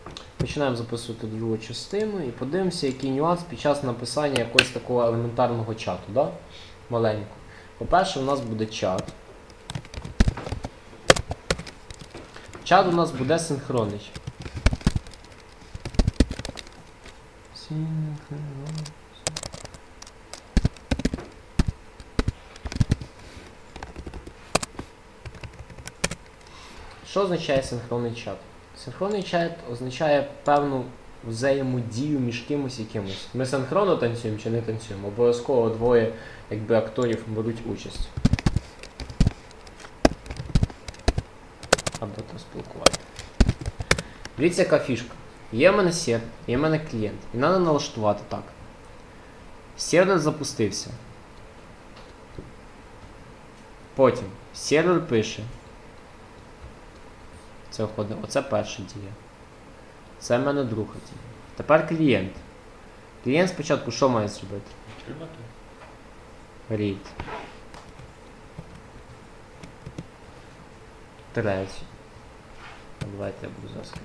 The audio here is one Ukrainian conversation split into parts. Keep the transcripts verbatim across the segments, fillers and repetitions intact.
Починаємо записувати другу частину і подивимося, який нюанс під час написання якогось такого елементарного чату, да? Маленького. По-перше, у нас буде чат. Чат у нас буде синхронний. Синхронний. Що означає синхронний чат? Синхронний чат означає певну взаємодію між кимось і кимось. Ми синхронно танцюємо чи не танцюємо? Обов'язково двоє якби, акторів беруть участь. Або то спілкування. Дивіться, яка фішка. Є в мене сервер, є в мене клієнт. І треба налаштувати так. Сервер запустився. Потім сервер пише. Це входить. Оце перша дія. Це в мене друга дія. Тепер клієнт. Клієнт спочатку що має зробити? Read. Третій. Давайте я буду зараз.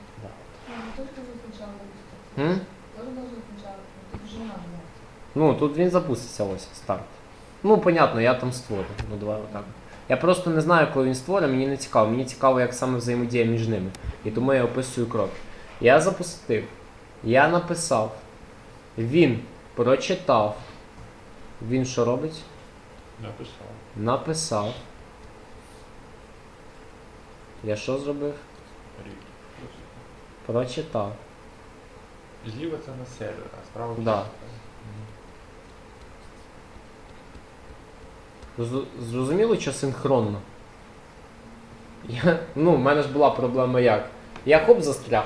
Ну, тут він запуститься, ось, старт. Ну, понятно, я там створю. Ну, давай отак. Я просто не знаю, коли він створює, мені не цікаво. Мені цікаво, як саме взаємодія між ними. І тому я описую кроки. Я запустив. Я написав. Він прочитав. Він що робить? Написав. Написав. Я що зробив? Прочитав. Зліва це на сервер, а справа Да. Зрозуміло, що синхронно? Я, ну, в мене ж була проблема як? Я хоп застряг.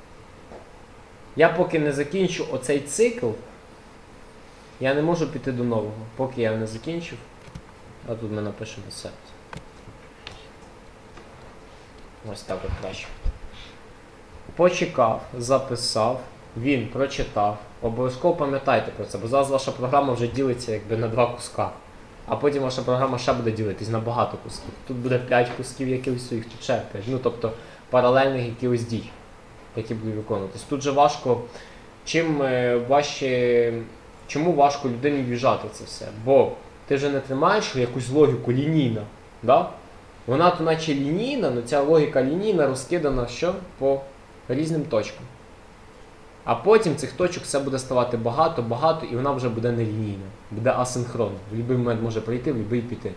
Я поки не закінчу оцей цикл, я не можу піти до нового. Поки я не закінчив, а тут ми напишемо set. Ось так от краще. Почекав, записав, він прочитав. Обов'язково пам'ятайте про це, бо зараз ваша програма вже ділиться якби на два куска. А потім ваша програма ще буде ділитись на багато кусків. Тут буде п'ять кусків якихось своїх, тут ще п'ять. Ну, тобто паралельних якихось дій, які будуть виконуватись. Тут же важко, чим важче, чому важко людині в'їжджати це все? Бо ти вже не тримаєш якусь логіку лінійна, да? Вона то наче лінійна, але ця логіка лінійна розкидана що? По різним точкам. А потім цих точок все буде ставати багато, багато, і вона вже буде нелінійна, буде асинхронна. В будь-який момент може прийти, в будь-який піти.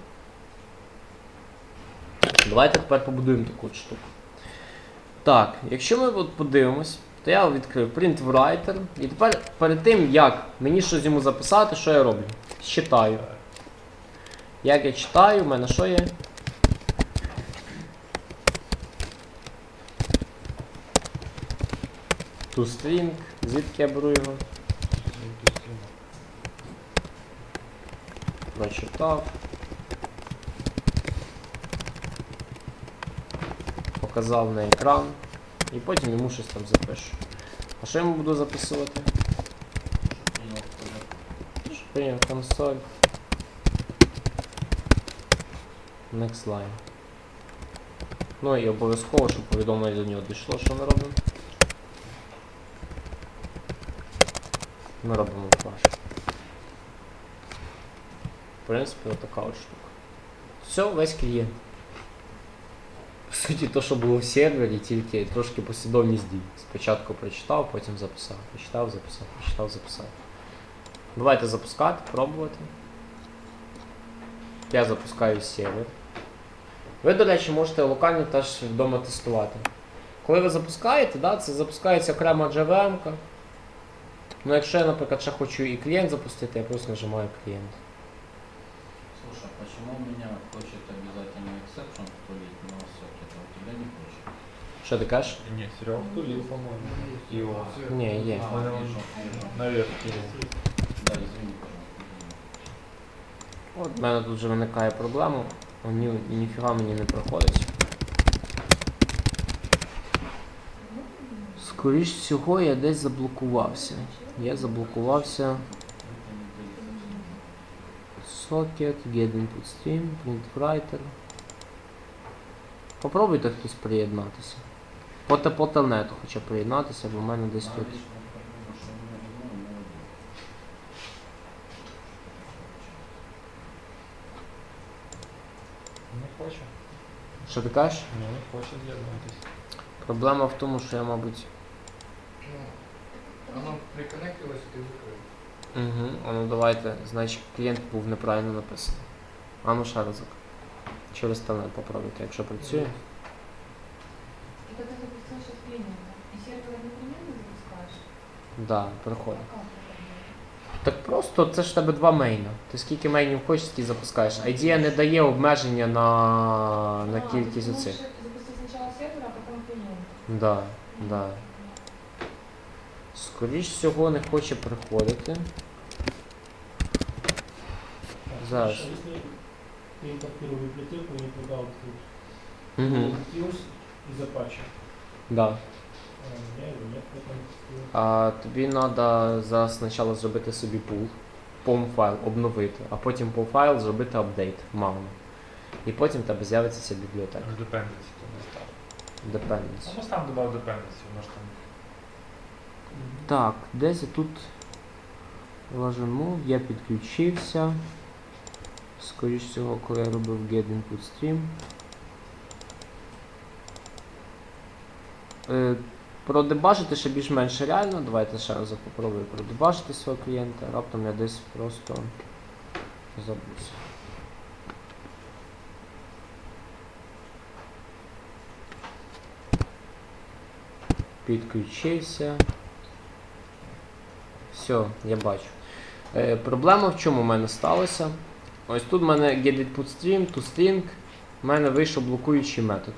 Давайте тепер побудуємо таку от штуку. Так, якщо ми от подивимось, то я відкрив Print Writer, і тепер перед тим, як мені щось йому записати, що я роблю? Читаю. Як я читаю, в мене що є? ToString, звідки я беру його? Прочитав. Показав на екран. І потім йому щось там запишу. А що я йому буду записувати? Прийняв консоль. Next line. Ну і обов'язково, щоб повідомлення до нього дійшло, що ми робимо. Ми робимо флеш. В принципі, отака от штука. Все, весь клієнт. По суті, то, що було в сервері, тільки трошки послідовність дій. Спочатку прочитав, потім записав. Прочитав, записав, прочитав, записав. Давайте запускати, пробувати. Я запускаю сервер. Ви, до речі, можете локально теж вдома тестувати. Коли ви запускаєте, да, це запускається окрема джей ві ем-ка. Ну, якщо я, наприклад, ще хочу і клієнт запустити, я просто нажимаю клієнт. Слушай, а почему у меня хочет обязательно exception втулить, но сокет, а у тебя не хочет? Що ти кажеш? Ні, Серега втулив, по-моєму. І он. Ні, є. А, вижу, вижу. Наверх. Да, извини, пожалуйста. От в мене тут вже виникає проблема. Ні, ніфіга мені не проходить. Скоріш всього, я десь заблокувався. Я заблокувався. Socket, get input stream, print writer. Попробуйте хтось приєднатися. По те- по телнету хоче приєднатися, бо в мене десь тут. Навіщо попробую, що не розумію, молодець. Не хоче. Що ти кажеш? Ну, не хоче з'єднуватись. Проблема в тому, що я, мабуть. Ну, оно приконнектилось, и ты закрыл. Угу. А ну давайте. Значить, клієнт був неправильно написаний. А ну ще разок. Через телнет попробуйте, якщо працює. И когда запустил сейчас клиента, и сервер одновременно запускаешь? Да, приходить. А как это делать? Так просто це ж в тебе два мейна. Ти скільки мейнів хочеш, стільки запускаєш. Айдія не дає обмеження на, на А, кількість ты оцих. можешь запустить сначала сервер, а потом клиент. Да, да. Скоріш всього не хоче приходити. Зараз. Если клиент открыл библиотеку и не туда открыл, Угу. открылся из Apache. Да. А, у меня его нет в этом стиле. А тобі треба зараз спочатку зробити собі пул, пом файл обновити, а потім по файл зробити апдейт маму. І потім в тебе з'явиться ця бібліотека. Аж dependency тут не став. Dependency. Ну, там додав dependency, воно ж там. Так, десь я тут лажанув, я підключився. Скоріш всього, коли я робив get input stream. Е, продебажити ще більш-менш реально. Давайте ще раз попробую продебажити свого клієнта. Раптом я десь просто забувся. Підключився. Все, я бачу. Е, проблема в чому в мене сталося? Ось тут в мене getInputStream, toString, в мене вийшов блокуючий метод.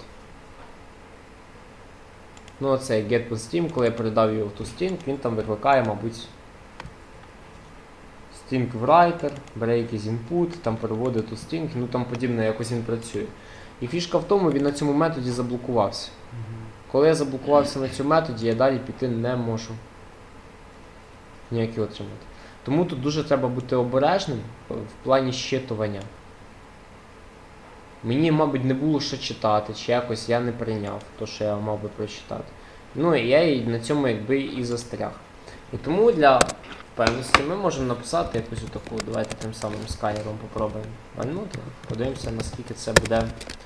Ну оцей getPutStream, коли я передав його в toString, він там викликає, мабуть, string writer, break is input, там переводить toString, ну там подібне, якось він працює. І фішка в тому, він на цьому методі заблокувався. Коли я заблокувався на цьому методі, я далі піти не можу. Ніякі отримати. Тому тут дуже треба бути обережним в плані щитування. Мені, мабуть, не було що читати, чи якось я не прийняв те, що я мав би прочитати. Ну і я і на цьому якби і застряг. І тому для впевненості ми можемо написати якусь таку, давайте тим самим сканером попробуємо вальнути. Подивимося, наскільки це буде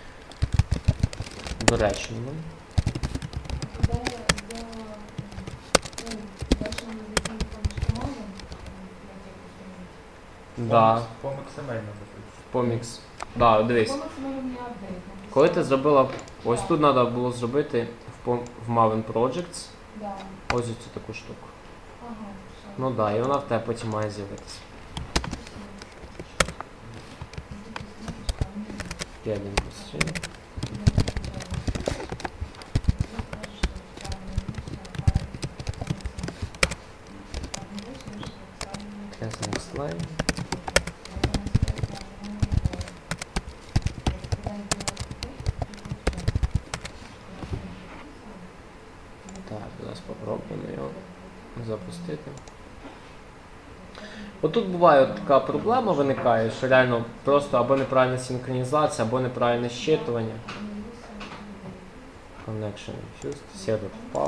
доречно. Когда я сделала, ну, дальше мы зайдем в помощь командам, библиотеку установить. Да, По максимально запустити. помікс. Да, дивись. По максимуму мне апдейт. Коли ти зробила, ось тут треба було зробити в, пом- в Maven Projects, Да. ось цю таку штуку. Ага, все. Ну так, да, і вона в тебе потім має з'явитися. Я один постріл. Ясно, слайд. Так, зараз спробуємо його запустити. Отут буває от така проблема виникає, що реально просто або неправильна синхронізація, або неправильне щитування. Connection infused, сервер впав.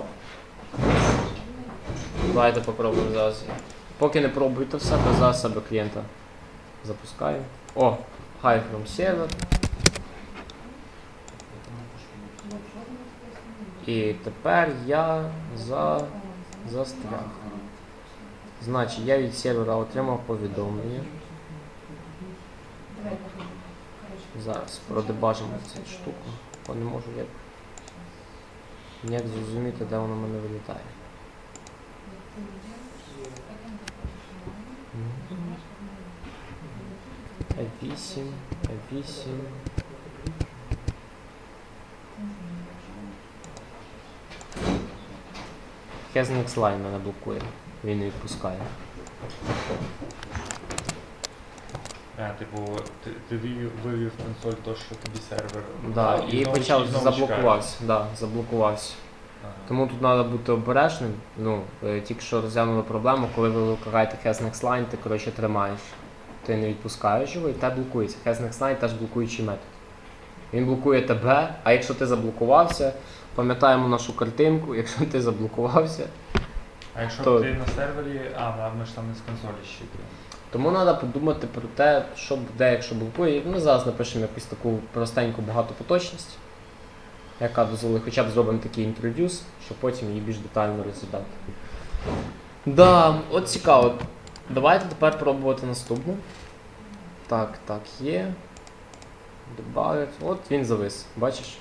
Давайте попробуємо зараз. Поки не пробуйте все, то зараз себе клієнта запускаю. О, hide from server. І тепер я за... застряг. Значить, я від сервера отримав повідомлення. Зараз продебажимо цю штуку, бо не можу як, ніяк зрозуміти, де воно в мене вилітає. еф вісім, еф вісім. Hasnext Line мене блокує, він не відпускає. А, типу, ти, ти вивів, вивів консоль то, що тобі сервер. Да, і і знову- почав і знову заблокувався. Да, заблокувався. Ага. Тому тут треба бути обережним. Ну, е, тільки що розглянули проблему, коли ви викликаєте Hasnext Line, ти коротше тримаєш. Ти не відпускаєш його і те блокується. Hasnext Line теж блокуючий метод. Він блокує тебе, а якщо ти заблокувався, пам'ятаємо нашу картинку, якщо ти заблокувався. А якщо То- ти на сервері, а, ми ж там не з консолі щитуємо. Тому треба подумати про те, що буде, якщо блокує. Ми зараз напишемо якусь таку простеньку багатопоточність, яка дозволить, хоча б зробимо такий інтродюс, щоб потім її більш детально розглядати. Да, от цікаво. Давайте тепер пробувати наступну. Так, так, є. Добавить. От він завис, бачиш?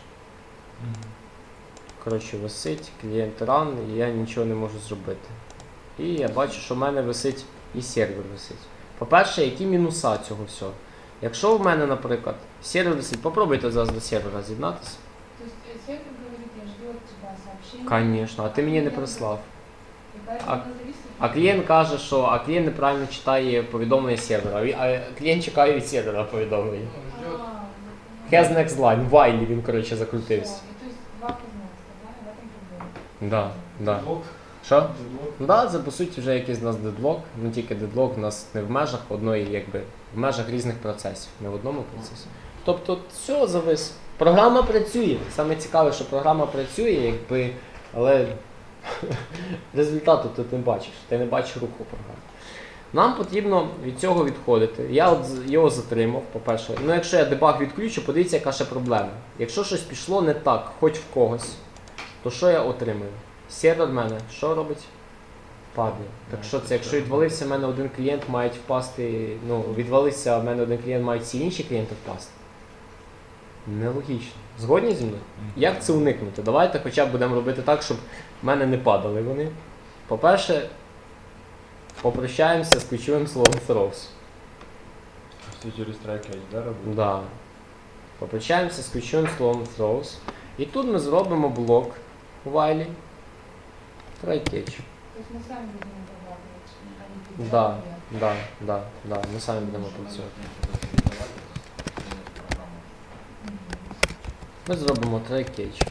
Коротше, висить, клієнт ран, і я нічого не можу зробити. І я бачу, що в мене висить і сервер висить. По-перше, які мінуса цього всього? Якщо в мене, наприклад, сервер висить, попробуйте зараз до сервера з'єднатися. То есть э, сервер говорит, я жду от тебя сообщения. Конечно, а ти мені не прислав. И поэтому А- оно зависло. А клієнт каже, що а клієнт неправильно читає повідомлення сервера, а ві- а клієнт чекає від сервера повідомлення. А, Ждет. я Has поняла. next line, вайлі він, коротше, закрутився. Всё. И то есть два познанства, да? В этом проблема. Да, да. Блок, Що? блок. Ну да, це по суті вже якийсь у нас дедлок, ну тільки дедлок у нас не в межах одної, якби, в межах різних процесів, не в одному процесі. Тобто все завис. Програма працює. Саме цікаве, що програма працює, якби, але результату ти не бачиш, ти не бачиш руху програми. Нам потрібно від цього відходити. Я от з- його затримав, по-перше. Ну, якщо я дебаг відключу, подивіться, яка ще проблема. Якщо щось пішло не так, хоч в когось, то що я отримую? Сервер в мене що робить? Падає. Так що це, якщо відвалився в мене один клієнт, мають впасти, ну, відвалився в мене один клієнт, мають всі інші клієнти впасти. Нелогічно. Згодні зі мною? Як це уникнути? Давайте хоча б будемо робити так, щоб в мене не падали вони. По-перше, попрощаємося з ключовим словом throws. Все через трек да, робити? Да. Попрощаємося з ключовим словом throws. І тут ми зробимо блок у вайлі. Try catch. То есть мы сами будем обрабатывать, а не Да, передавать. да, да, да. Ми самі будемо працювати. Ми зробимо try catch.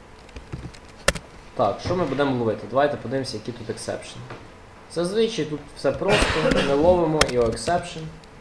Так, що ми будемо ловити? Давайте подивимося, які тут exception. Зазвичай тут все просто, не ловимо і exception.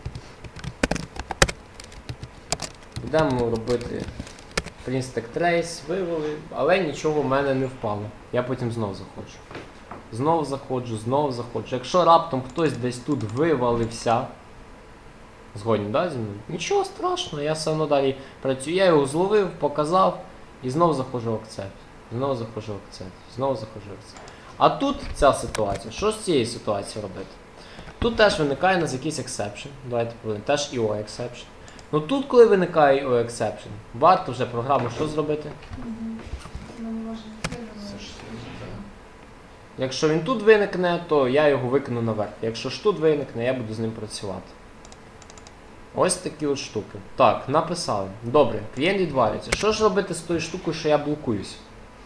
Будемо робити print stack trace, вивели, але нічого в мене не впало. Я потім знов заходжу. Знов заходжу, знов заходжу. Якщо раптом хтось десь тут вивалився, згодні, да, зі мною? Нічого страшного, я все одно далі працюю. Я його зловив, показав і знов заходжу в акцепт. Знов заходжу в акцепт, знов заходжу в акцепт. А тут ця ситуація. Що з цією ситуацією робити? Тут теж виникає у нас якийсь exception. Давайте подивимося, теж і о exception. Ну тут, коли виникає і о exception, варто вже програму що зробити? Мгм. Мы не можем сервер Це ж Якщо він тут виникне, то я його викину наверх. Якщо ж тут виникне, я буду з ним працювати. Ось такі от штуки. Так, написали. Добре, клієнт відвалюється. Що ж робити з тою штукою, що я блокуюсь?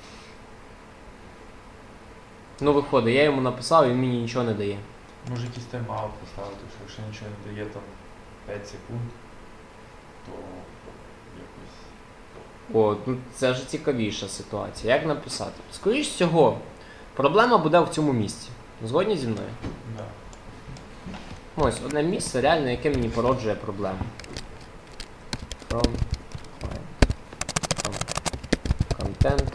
Ну, виходить, я йому написав, він мені нічого не дає. Може якийсь тайм-аут поставити, що якщо нічого не дає там п'ять секунд, то якось. О, ну це ж цікавіша ситуація. Як написати? Скоріш всього, проблема буде в цьому місці. Згодні зі мною? Да. Ось, одне місце реально, яке мені породжує проблему. From client. From content.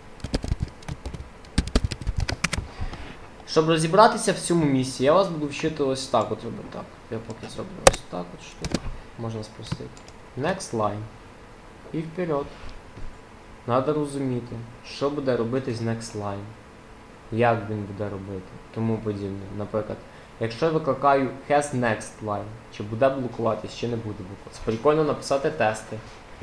Щоб розібратися в цьому місці, я вас буду вчити ось так от робити. Так, я поки зроблю ось так от штуку. Можна спростити. Next line. І вперед. Треба розуміти, що буде робити з next line. Як він буде робити. Тому подібне. Наприклад, якщо я викликаю has next line, чи буде блокуватись, чи не буде блокуватись. Прикольно написати тести.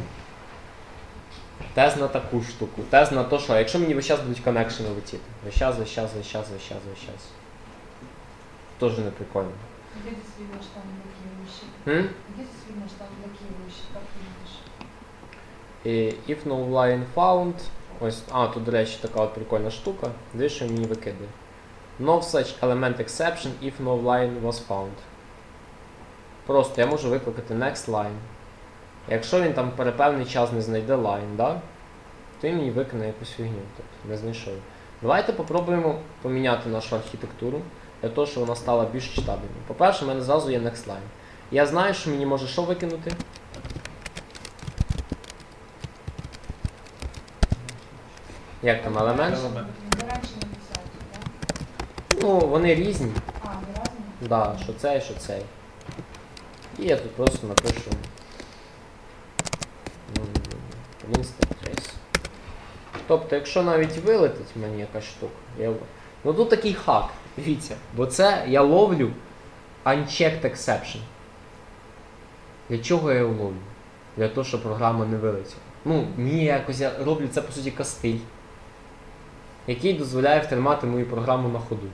Тест на таку штуку. Тест на те, що якщо мені весь час будуть коннекшени летіти. Весь час, весь час, весь час, весь час, весь час. Тоже не прикольно. Где здесь видно, что он блокирующий? М? Где здесь видно, что он блокирующий? Как ты видишь? І if no line found. Ось, а, тут, до речі, така от прикольна штука. Дивись, що він мені викидає. No such element exception if no line was found. Просто я можу викликати next line. Якщо він там перепевний час не знайде line, да, то він мені викине якусь фігню. Тобто не знайшов. Давайте попробуємо поміняти нашу архітектуру для того, щоб вона стала більш читабельною. По-перше, в мене зразу є next line. Я знаю, що мені може що викинути? Як там, елемент? Елемент. Вы раньше написали, да? Ну, вони різні. А, вы разные? Да, що цей, що цей. І я тут просто напишу. ну, Winston Trace. Тобто, якщо навіть вилетить мені якась штука, я... ну тут такий хак, дивіться, бо це я ловлю unchecked exception. Для чого я його ловлю? Для того, щоб програма не вилетіла. Ну, мені якось я роблю це по суті кастиль, який дозволяє втримати мою програму на ходу.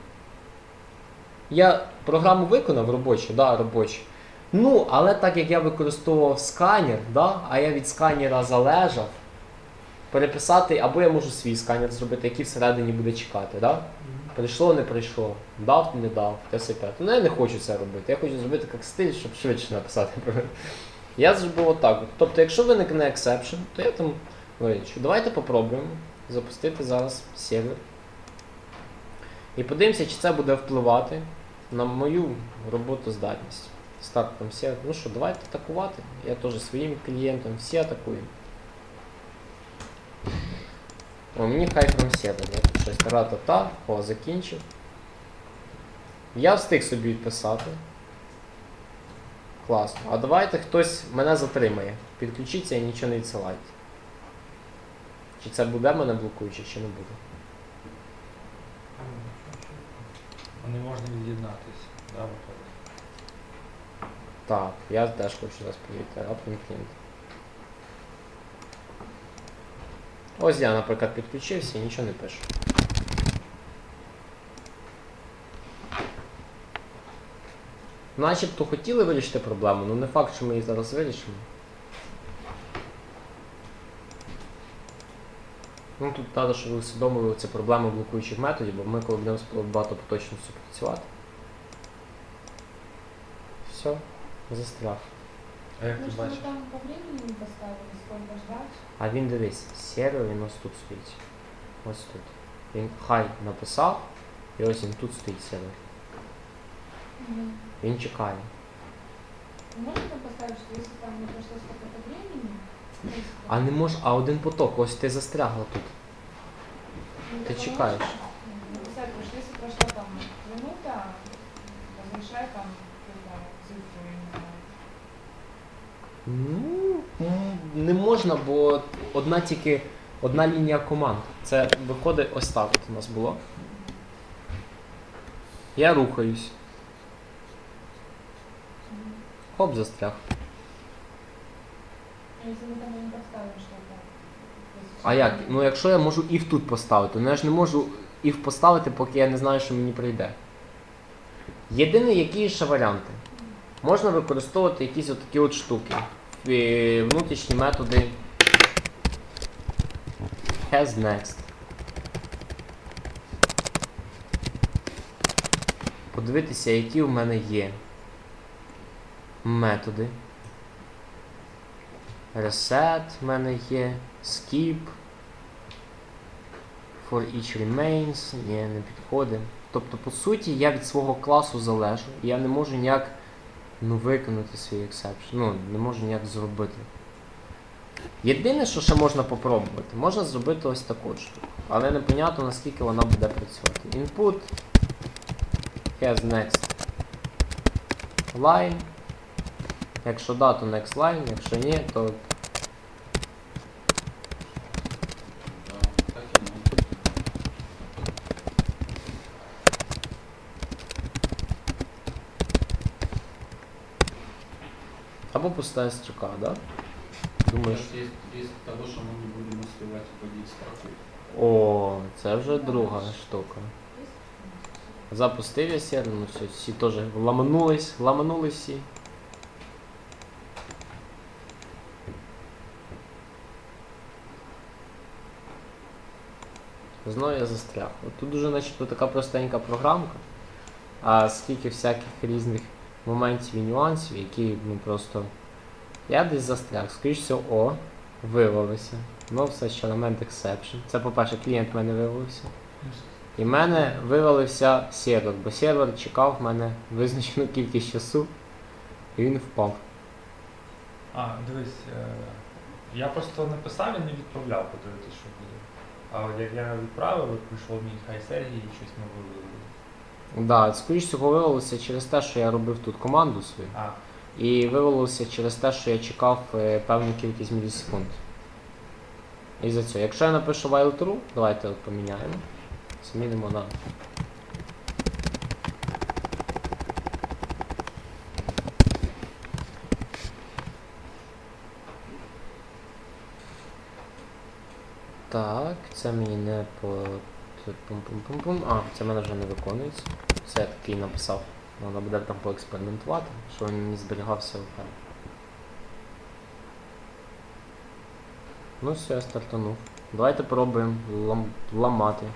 Я програму виконав робочу, да, робочу. Ну, але так як я використовував сканер, да, а я від сканера залежав, переписати, або я можу свій сканер зробити, який всередині буде чекати. Да? Прийшло, не прийшло, дав, не дав, те все п'яте. Ну я не хочу це робити, я хочу зробити як стиль, щоб швидше написати. Я зробив отак. Тобто, якщо виникне exception, то я там вирішую. Давайте попробуємо запустити зараз сервер. І подивимося, чи це буде впливати на мою роботоздатність. Старт там сервер. Ну що, давайте атакувати. Я теж своїм клієнтам всі атакуємо. О, мені хай from сервер. Я тут щось ра-та-та, о, закінчив. Я встиг собі відписати. Класно. А давайте хтось мене затримає. Підключіться і нічого не відсилайте. Чи це буде мене блокуючи, чи не буде? Не можна від'єднатися. Да, виходить. Так, я теж хочу зараз повірити. Раптом клієнт. Ось я, наприклад, підключився і нічого не пишу. Начебто хотіли вирішити проблему, але не факт, що ми її зараз вирішимо. Ну тут треба, щоб ви усвідомили цю проблему блокуючих методів, бо ми коли будемо багато поточно працювати. Все, застряг. А як Ну, ти что вы бачиш? там по времени не поставили, сколько ждать? А він дивись, сервер він ось тут стоїть. Ось тут. Він хай написав, і ось він тут стоїть сервер. Мгм. Він чекає. Можно там поставить, что если там не прошло столько времени, то есть, А не може, а один поток, ось ти застрягла тут. ну, ты это чекаешь. можно написать, потому что если прошла там минута, возвращай там какую-то цифру, я не знаю. Ну, м, не можна, бо одна тільки одна лінія команд. Це виходить ось так от у нас було. Я рухаюсь. Мгм. Хоп, застряг. А если мы там не поставим что-то? если А як? что-то Ну якщо я можу if тут поставити, ну я ж не можу if поставити, поки я не знаю, що мені прийде. Єдине, які ще варіанти. Можна використовувати якісь отакі от штуки. Е, Внутрішні методи has next. Подивитися, які в мене є методи. Reset в мене є, skip, for each remains, ні, не підходить. Тобто, по суті, я від свого класу залежу, і я не можу ніяк ну, виконати свій exception, ну, не можу ніяк зробити. Єдине, що ще можна попробувати, можна зробити ось таку от штуку, але непонятно, наскільки вона буде працювати. Input, has next line, якщо да, то next line, якщо ні, то Да, так и надо. або пуста строка, да? Думаєш? Сейчас есть риск того, что мы не будем успевать вводить строку. О, це вже друга штука. есть? Запустив я сервер, ну все, всі теж ламанулись, ламанулись всі. Знову я застряг. От тут дуже начебто така простенька програмка, а скільки всяких різних моментів і нюансів, які ну просто... Я десь застряг, скоріш всього, о, вивалився. Ну все ще елемент exception. Це, по-перше, клієнт в мене вивалився. І в мене вивалився сервер, бо сервер чекав в мене визначену кількість часу, і він впав. А, дивись, е, я просто написав і не відправляв, подивитися, що буде. А от як я відправив, от прийшов мій хай Сергій і щось ми вивели. Да, скоріш всього виявилося через те, що я робив тут команду свою. А, І виявилося через те, що я чекав е, певну кількість мілісекунд. І за цього. Якщо я напишу while true, давайте от поміняємо. Змінимо на. Так, це мені не по. Пум-пум-пум-пум. А, це в мене вже не виконується. Це я такий написав. Вона буде там поекспериментувати, що він не зберігався в мене. Ну все, я стартанув. Давайте пробуємо лам... ламати.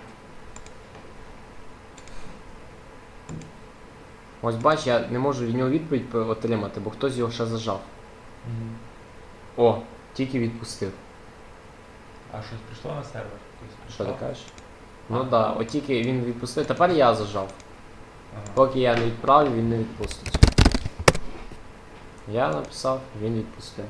Ось бач, я не можу від нього відповідь отримати, бо хтось його ще зажав. мгм. О, тільки відпустив. А щось прийшло на сервер? Хтось Що ти прийшов? кажеш? Ну так, да, от тільки він відпустив. Тепер я зажав. Ага. Поки я не відправлю, він не відпустить. Я написав, він відпустив.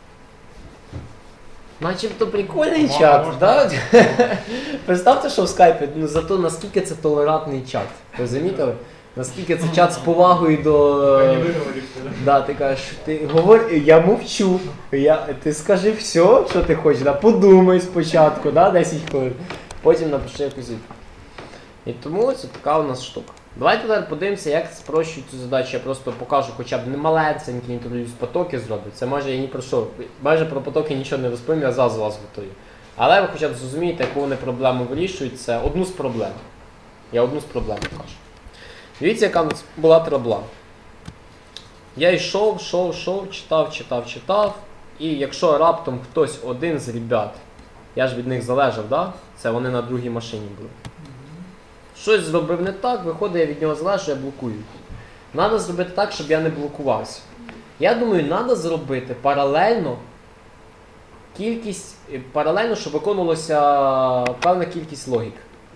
Начебто прикольний Мо- чат, можна. да? Представте, що в скайпі, ну зато наскільки це толерантний чат. Ви замітили? Наскільки це чат з повагою до. Не виговорився, да? Да, ти кажеш, ти говори, я мовчу. Я, ти скажи все, що ти хочеш, да? Подумай спочатку, да, десять хвилин. Потім напиши якусь відповідь. І тому це така у нас штука. Давайте тепер подивимося, як спрощують цю задачу. Я просто покажу хоча б не малесенькі інтродюс потоки зроблю. Це майже я ні про що. Майже про потоки нічого не розповім, я зразу вас готую. Але ви хоча б зрозумієте, яку вони проблему вирішують. Це одну з проблем. Я одну з проблем покажу. Дивіться, яка у нас була трабла. Я йшов, йшов, йшов, читав, читав, читав. І якщо раптом хтось один з ребят, я ж від них залежав, да? Це вони на другій машині були. Щось зробив не так, виходить, я від нього залежу, я блокую. Треба зробити так, щоб я не блокувався. Я думаю, треба зробити паралельно кількість, паралельно, щоб виконувалася певна кількість логік.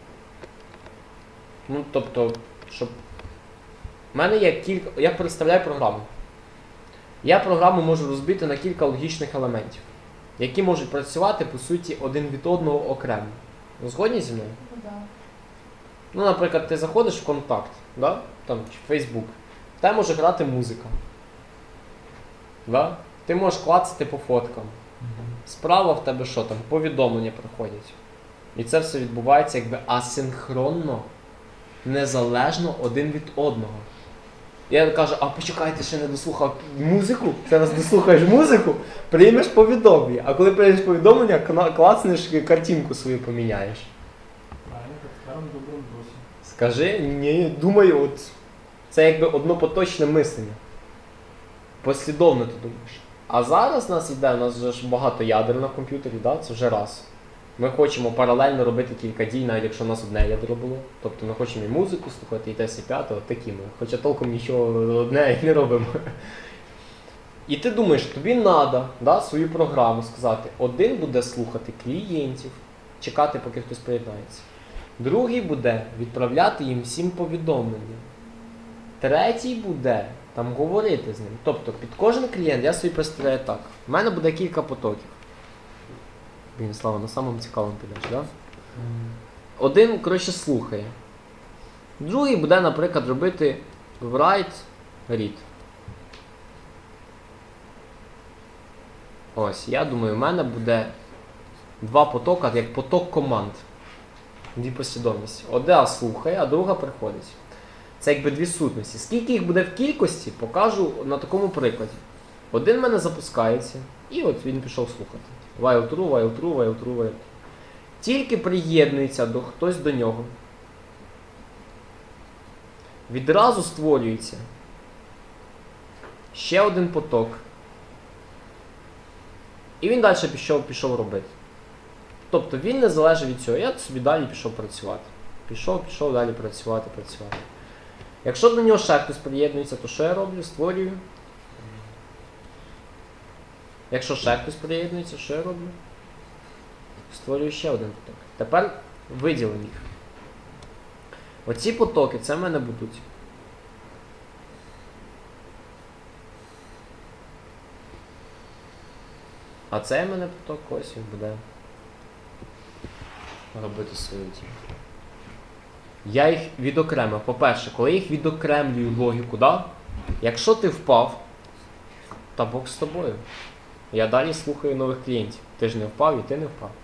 Ну, тобто, щоб... У мене є кілька... Я представляю програму. Я програму можу розбити на кілька логічних елементів, які можуть працювати, по суті, один від одного окремо. Ви згодні зі мною? Ну, да. Ну, наприклад, ти заходиш в контакт, да? Там, чи Facebook, в тебе може грати музика. Да? Ти можеш клацати по фоткам. Мгм. Справа в тебе що там? Повідомлення приходять. І це все відбувається якби асинхронно, незалежно один від одного. Я кажу, а почекай, ти ще не дослухав музику? Зараз дослухаєш музику, приймеш повідомлення. А коли приймеш повідомлення, кна- клацнеш картинку свою поміняєш. Правильно, так в старому доброму досі. Скажи, ні, думаю, от це якби однопоточне мислення. Послідовно ти думаєш. А зараз у нас йде, у нас вже ж багато ядер на комп'ютері, да? Це вже раз. Ми хочемо паралельно робити кілька дій, навіть якщо у нас одне ядро було. Тобто ми хочемо і музику слухати, і те сі п'яте, от такі ми. Хоча толком нічого одне і не робимо. І ти думаєш, тобі треба, да, свою програму сказати, один буде слухати клієнтів, чекати, поки хтось приєднається. Другий буде відправляти їм всім повідомлення. Третій буде там говорити з ним. Тобто під кожен клієнт я собі представляю так. У мене буде кілька потоків. Блін, Слава, на самому цікавому підеш, так? Да? Мгм. Один, коротше, слухає. Другий буде, наприклад, робити write, read. Ось, я думаю, у мене буде два потока, як поток команд. Дві послідовності. Одна слухає, а друга приходить. Це якби дві сутності. Скільки їх буде в кількості, покажу на такому прикладі. Один в мене запускається, і от він пішов слухати. While true, while true, while true, while true. Тільки приєднується до хтось до нього. Відразу створюється ще один поток. І він далі пішов, пішов робити. Тобто він не залежить від цього. Я собі далі пішов працювати. Пішов, пішов далі працювати, працювати. Якщо до нього ще хтось приєднується, то що я роблю? Створюю. Якщо ще хтось приєднується, що я роблю? Створюю ще один поток. Тепер виділимо їх. Оці потоки, це в мене будуть. А цей в мене поток ось він буде. робити свою дію. Я їх відокремив. По-перше, коли я їх відокремлюю логіку, да? Якщо ти впав, та Бог з тобою. Я далі слухаю нових клієнтів. Ти ж не впав і ти не впав.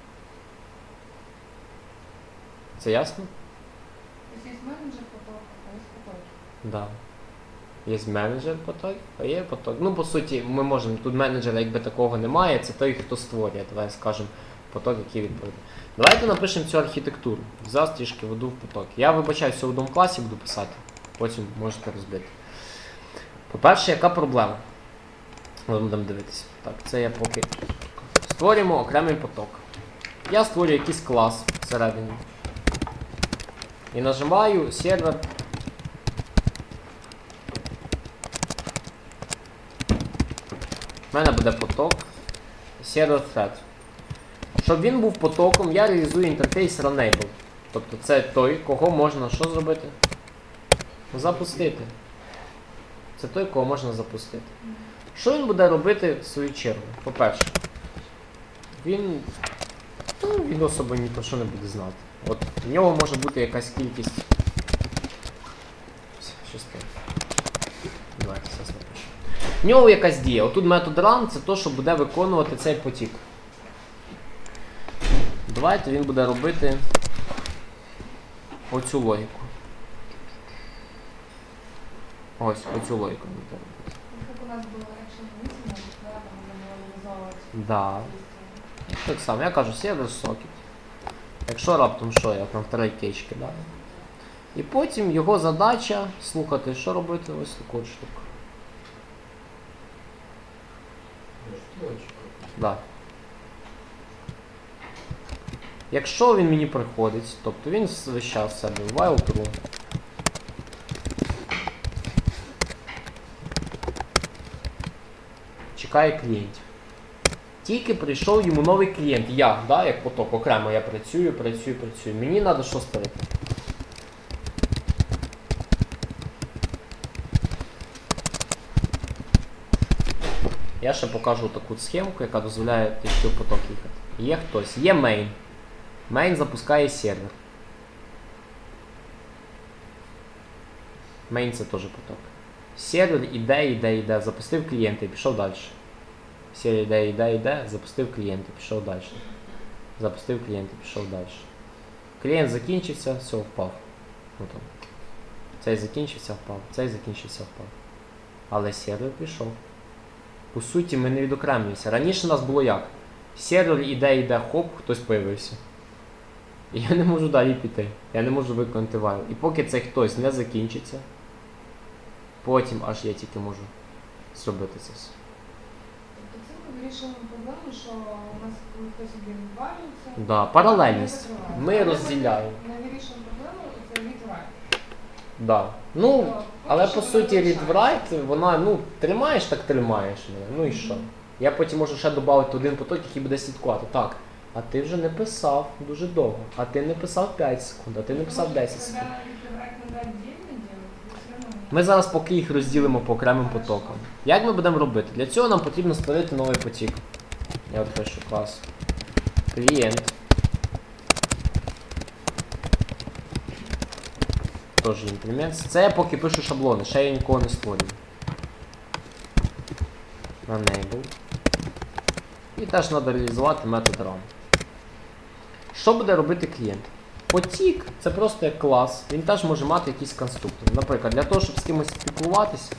Це ясно? То есть есть менеджер потока, а есть потоки. Да. Є менеджер поток, а є поток. Ну, по суті, ми можемо, тут менеджера якби такого немає, це той, хто створює, давай скажемо, поток, який відповідає. Давайте напишемо цю архітектуру. Зараз трішки воду в поток. Я вибачаю, все в одному класі буду писати, потім можете розбити. По-перше, яка проблема? Ми будемо дивитися. Так, це я поки створюємо окремий поток. Я створюю якийсь клас всередині. І нажимаю сервер. У мене буде поток server thread. Щоб він був потоком, я реалізую інтерфейс Runable. Тобто це той, кого можна що зробити? Запустити. Це той, кого можна запустити. Що він буде робити в свою чергу? По-перше, він, ну, він особо ні про що не буде знати. От в нього може бути якась кількість. Щось так. Давайте зараз напишу. В нього якась дія. Отут метод run це то, що буде виконувати цей потік. Давайте він буде робити оцю логіку. Ось, оцю логіку він буде робити. Как у нас было action meeting, да, там мы реализовывать. Да. Так само, я кажу, сервер сокет. Якщо раптом що, я там второй кейч кидаю. І потім його задача слухати, що робити ось таку от штуку. Да. Якщо він мені приходить, тобто він весь час в себе while true. Чекає клієнтів. Тільки прийшов йому новий клієнт. Я, да, як поток, окремо я працюю, працюю, працюю. Мені треба що створити? Я ще покажу таку схемку, яка дозволяє трішки в поток їхати. Є хтось, є main. Main запускає сервер. Main це теж поток. Сервер іде, іде, іде, запустив клієнта і пішов далі. Сервер іде, іде, іде, запустив клієнта, пішов далі. Запустив клієнта, пішов далі. Клієнт закінчився, все, впав. Ну, там. Цей закінчився, впав. Цей закінчився, впав. Але сервер пішов. По суті, ми не відокремлюємося. Раніше у нас було як? Сервер іде, іде, хоп, хтось появився. І я не можу далі піти. Я не можу виконати while. І поки цей хтось не закінчиться, потім аж я тільки можу зробити це все. Тобто цим ми вирішуємо проблему, що у нас коли хтось один відвалюється. Да, паралельність. ми закриваємо. Ми Але розділяємо. Ми вирішуємо проблему, і це read-write. Да. Ну, То але поки по що суті вона залишається. read-write, вона, ну, тримаєш, так тримаєш мене. Ну і що? Я потім можу ще додати один поток, який буде слідкувати. Так, а ти вже не писав дуже довго, а ти не писав п'ять секунд, а ти не писав десять секунд. Когда read-write надо отдельно делать, то все равно не- Ми зараз поки їх розділимо по окремим потокам. Як ми будемо робити? Для цього нам потрібно створити новий потік. Я от пишу клас. Клієнт. Тож інкремент. Це я поки пишу шаблони, ще я нікого не створюю. Enable. І теж треба реалізувати метод run. Що буде робити клієнт? Потік це просто як клас, він теж може мати якийсь конструктор. Наприклад, для того, щоб з кимось спілкуватися,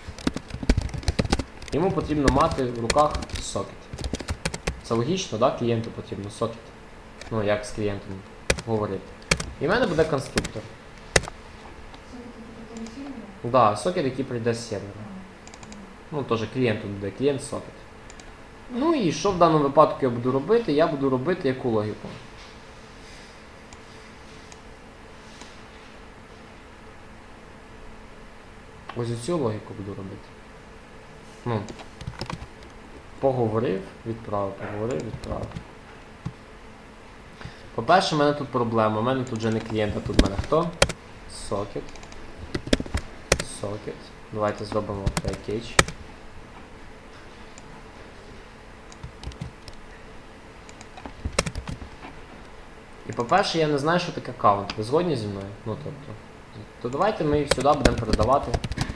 йому потрібно мати в руках сокет. Це логічно, да? Клієнту потрібно сокет. Ну, як з клієнтом говорити. І в мене буде конструктор. Це таке потенційне. Да, сокет, який прийде з сервера. Ну, теж клієнту буде, клієнт сокет. Ну і що в даному випадку я буду робити? Я буду робити яку логіку? Ось цю логіку буду робити. Ну, поговорив, відправив, поговорив, відправив. По-перше, в мене тут проблема. У мене тут вже не клієнт, а тут в мене хто? Сокет. Сокет. Давайте зробимо package. І по-перше, я не знаю, що таке каунт. Ви згодні зі мною? Ну тобто. То давайте ми їх сюди будемо передавати.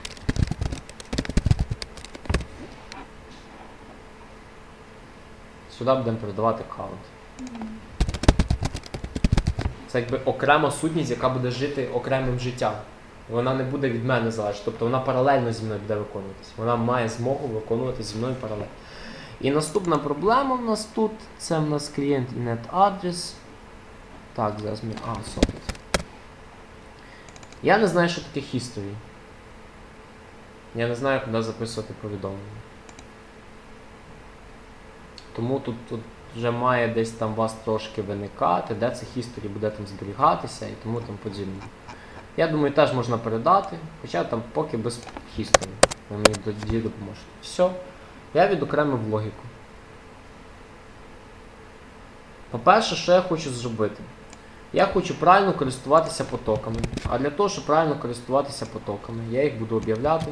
Сюди будемо передавати каунт. Це якби окрема сутність, яка буде жити окремим життям. Вона не буде від мене залежати, тобто вона паралельно зі мною буде виконуватися. Вона має змогу виконувати зі мною паралельно. І наступна проблема в нас тут, це в нас клієнт і net адрес. Так, зараз ми... А, socket. Я не знаю, що таке history. Я не знаю, куди записувати повідомлення. Тому тут, тут вже має десь там вас трошки виникати, де це history буде там зберігатися і тому там подібне. Я думаю, теж можна передати, хоча там поки без history. Ви мені тоді допоможете. Все. Я відокремив логіку. По-перше, що я хочу зробити? Я хочу правильно користуватися потоками. А для того, щоб правильно користуватися потоками, я їх буду об'являти.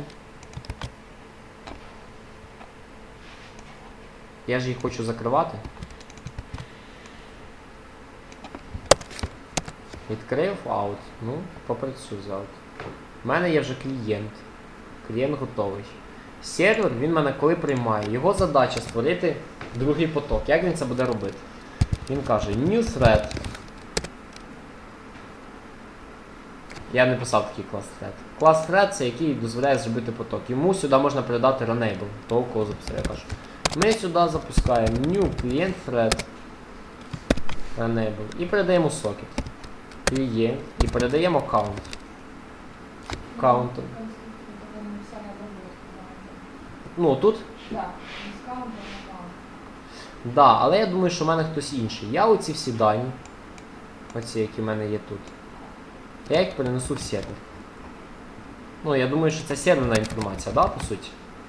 Я ж їх хочу закривати. Відкрив аут. Ну, попрацюю зараз. У мене є вже клієнт. Клієнт готовий. Сервер, він мене коли приймає. Його задача створити другий поток. Як він це буде робити? Він каже new thread. Я не писав такий клас thread. Клас thread це який дозволяє зробити поток. Йому сюди можна передати renable. Того, кого записав, я кажу. Ми сюди запускаємо new client thread renable і передаємо socket. Клієнт і передаємо count. Count. Ну тут? Так, з каунтом на каунт. Да, але я думаю, що в мене хтось інший. Я оці всі дані, оці, які в мене є тут, я їх перенесу в сервер. Ну, я думаю, що це серверна інформація, да, по суті?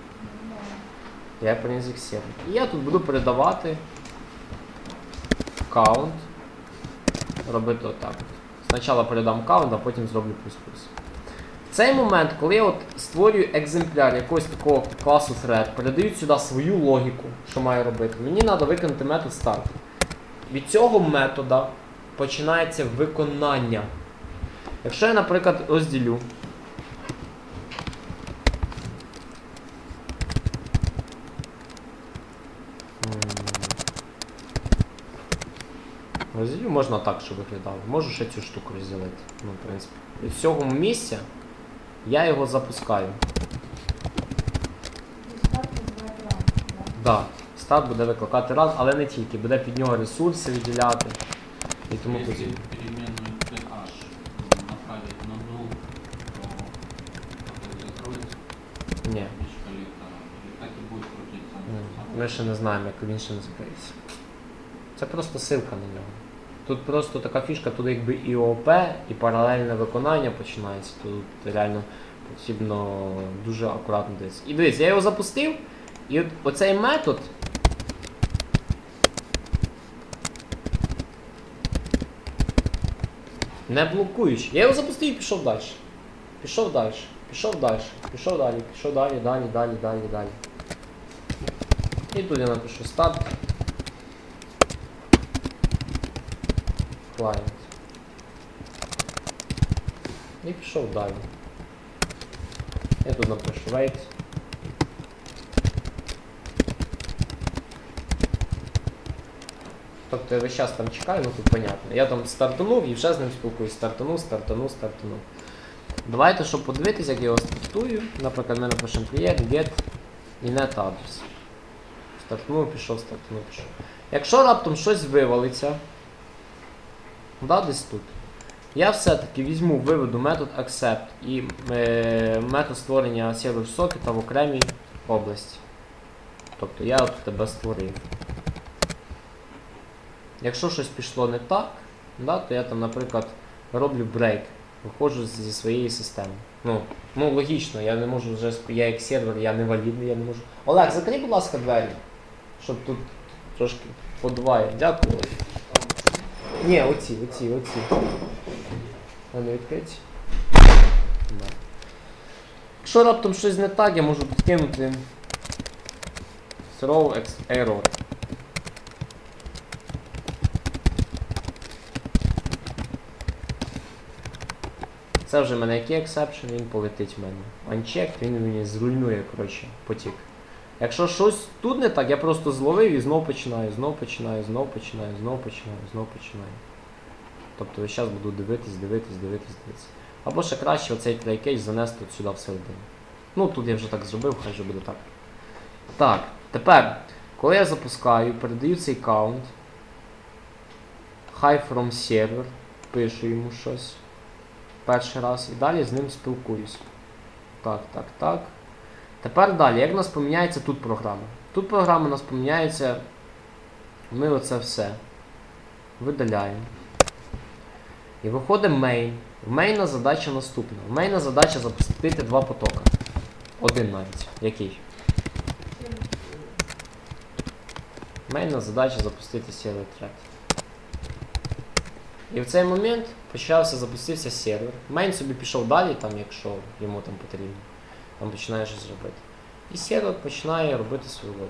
Я перенесу їх в сервер. І я тут буду передавати count. Робити отак. Спочатку передам count, а потім зроблю плюс-плюс. В цей момент, коли я от створюю екземпляр якогось такого класу thread, передаю сюди свою логіку, що маю робити, мені треба виконати метод start. Від цього метода починається виконання. Якщо я, наприклад, розділю розділю можна так, щоб виглядало. Можу ще цю штуку розділити. Ну, в принципі. Від цього місця я його запускаю. Да, старт буде викликати раз, але не тільки. Буде під нього ресурси виділяти і тому Если подібне. переменную ph направить на null, то поток закроется, Ні. меж коллектором, и так и будет крутиться. М, Ми ще не знаємо, як він ще не закриється. Це просто ссылка на нього. Тут просто така фішка, тут якби і ООП, і паралельне виконання починається. Тут реально потрібно дуже акуратно дивитися. І дивіться, я його запустив, і от оцей метод не блокуючий. Я його запустив і пішов далі. Пішов далі, пішов далі, пішов далі, пішов далі, далі, далі, далі, далі. І тут я напишу start. Client. І пішов далі. Я тут напишу wait. Тобто я весь час там чекаю, ну тут понятно. Я там стартанув і вже з ним спілкуюсь. Стартанув, стартанув, стартанув. Давайте, щоб подивитися, як я його стартую. Наприклад, ми напишемо клієнт, get і net адрес. Стартанув, пішов, стартанув, пішов. Якщо раптом щось вивалиться, да, десь тут, я все-таки візьму, виведу метод accept і е, метод створення сервер сокета в окремій області. Тобто я от тебе створив. Якщо щось пішло не так, да, то я там, наприклад, роблю брейк, виходжу зі своєї системи. Ну, ну логічно, я не можу вже, я як сервер, я не валідний, я не можу. Олег, закрий, будь ласка, двері, щоб тут трошки подуває. Дякую. Ні, оці, оці, оці. Вони відкриті. Да. Якщо раптом щось не так, я можу підкинути throw error. Це вже в мене який ексепшн, він полетить в мене. Unchecked, він мені зруйнує, коротше, потік. Якщо щось тут не так, я просто зловив і знов починаю, знов починаю, знов починаю, знов починаю, знов починаю. Тобто я зараз буду дивитись, дивитись, дивитись, дивитись. Або ще краще оцей трейкейдж занести от сюди всередину. Ну тут я вже так зробив, хай вже буде так. Так, тепер, коли я запускаю, передаю цей каунт. Hi from server, пишу йому щось. Перший раз. І далі з ним спілкуюсь. Так, так, так. Тепер далі, як у нас поміняється тут програма? Тут програма у нас поміняється. Ми оце все видаляємо. І виходить main. В main задача наступна. В main задача запустити два потока. Один навіть. Який? Main задача запустити сервер thread. І в цей момент почався, запустився сервер. Main собі пішов далі, там, якщо йому там потрібно. Там починає щось робити. І сервер починає робити свою логіку.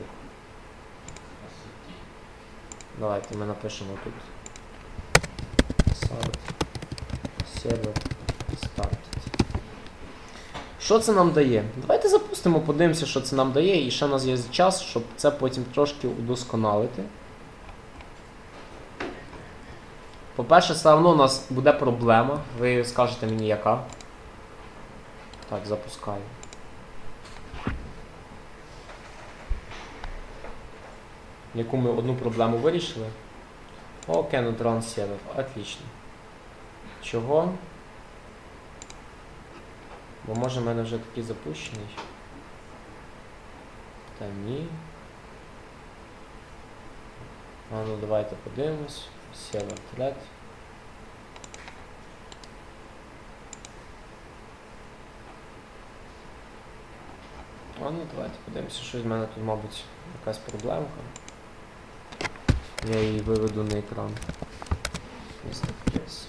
Давайте ми напишемо тут. Start. Сервер started. Що це нам дає? Давайте запустимо, подивимося, що це нам дає, і ще у нас є час, щоб це потім трошки удосконалити. По-перше, все одно у нас буде проблема. Ви скажете мені, яка. Так, запускаю. Яку ми одну проблему вирішили. О, cannot run server. Отлично. Чого? Бо може в мене вже такий запущений. Та ні. А ну давайте подивимось. Server thread. А ну давайте подивимося, що в мене тут, мабуть, якась проблемка. Я її виведу на екран. Yes.